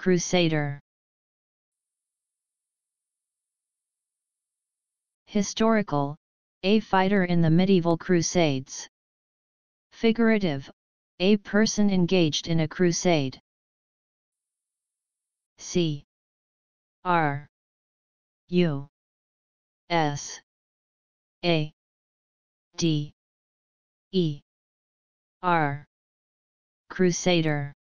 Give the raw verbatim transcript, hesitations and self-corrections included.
crusader. Historical, a fighter in the medieval crusades. Figurative, a person engaged in a crusade. C R U S A D E R Crusader.